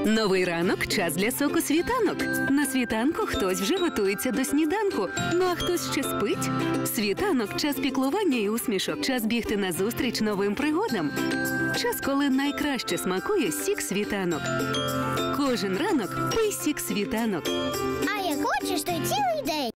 Новий ранок – час для соку світанок. На світанку хтось вже готується до сніданку, ну а хтось ще спить. Світанок – час піклування і усмішок, час бігти назустріч новим пригодам. Час, коли найкраще смакує сік світанок. Кожен ранок пий сік світанок. А як хочеш, то й цілий день.